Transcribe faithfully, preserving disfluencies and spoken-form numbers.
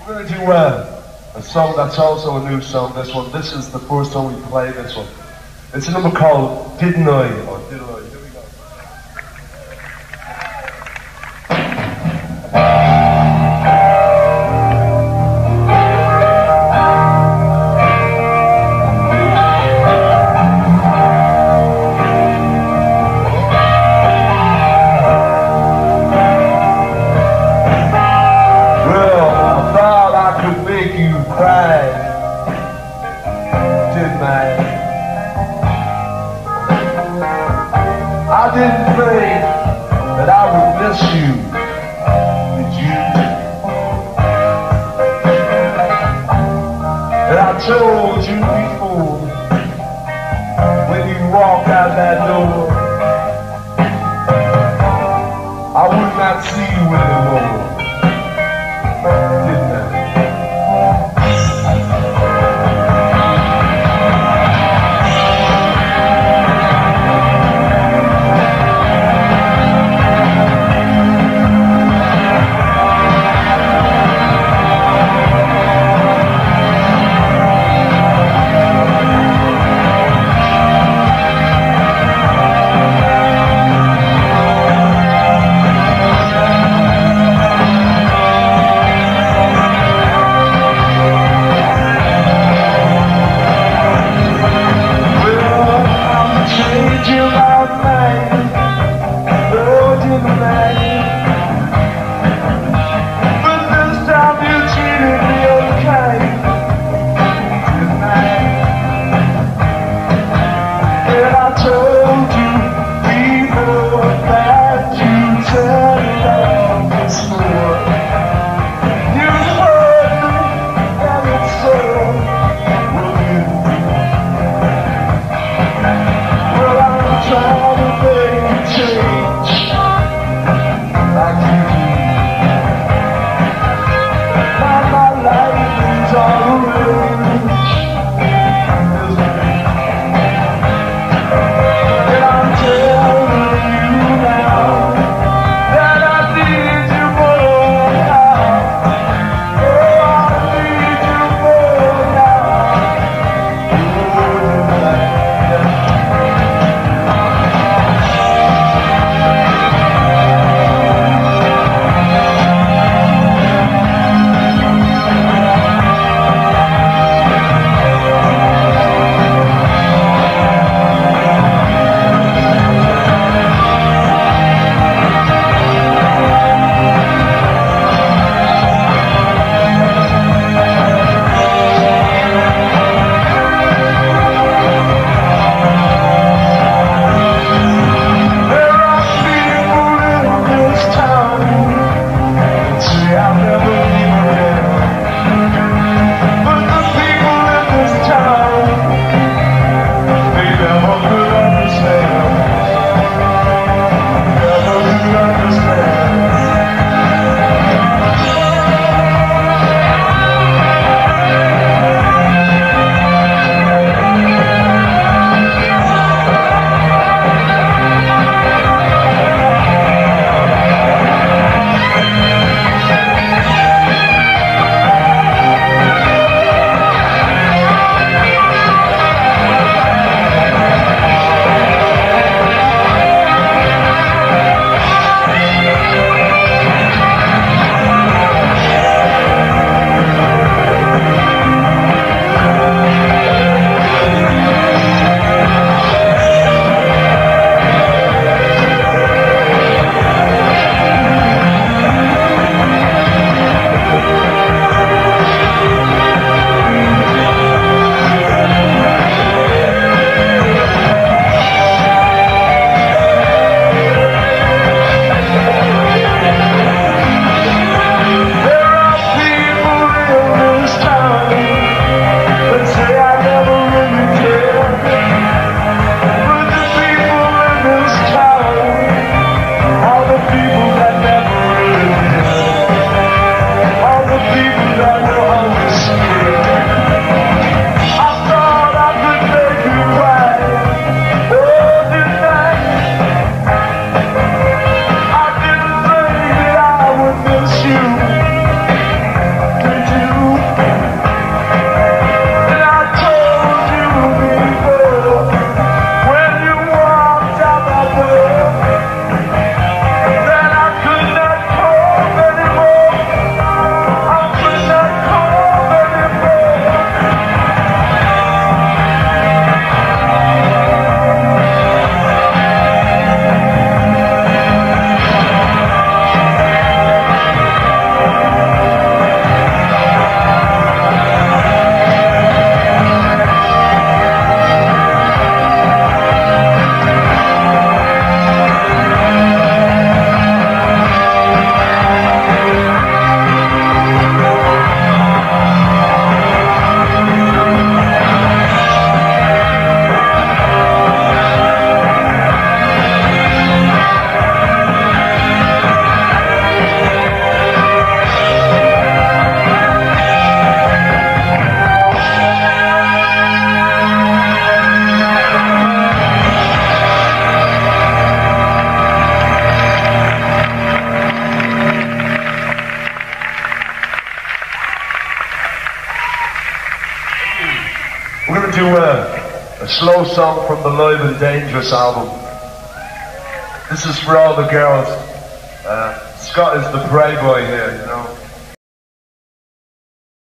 We're gonna do uh, a song that's also a new song, this one. This is the first time we played this one. It's a number called Didn't I, or Did I? Here we go. I didn't think that I would miss you, did you? And I told you before, when you walked out that door, I would not see you anymore, didn't I? we're going to do a, a slow song from the Live and Dangerous album. This is for all the girls. Uh, Scott is the playboy here, you know.